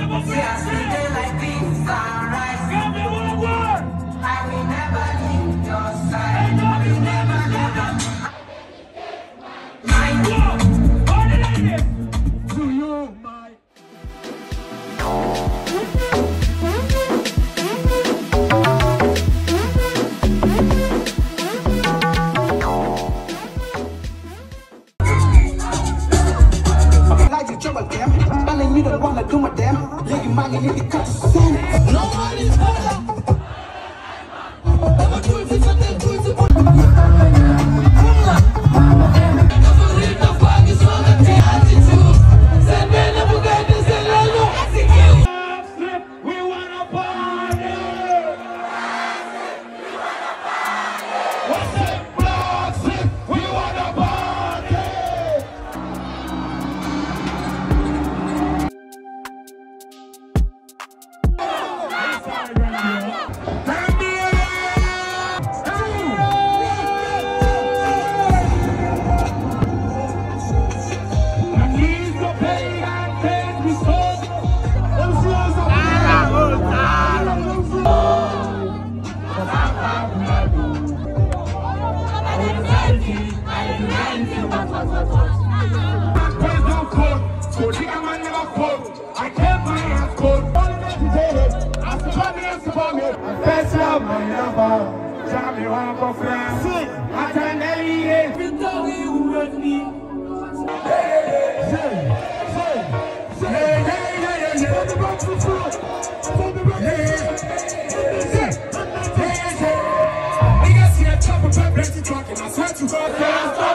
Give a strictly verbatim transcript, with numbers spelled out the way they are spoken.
See us living like this sunrise. I will never leave your side. I will never, never. To you, my. You don't wanna do my damn. Lady man, you need to cut the sand. Nobody's better. Never do it if I didn't do it. We wanna party. What's that blood slip? We wanna party. I can't my ass cold. Best love my number. Jamie one for France. I can't believe it. You tell me who with me. Hey, say, say, say, hey, hey, hey, hey. From the back to the front. From the back to the front. Hey, hey, hey. Niggas see a chopper, but plenty talking. I swear to God,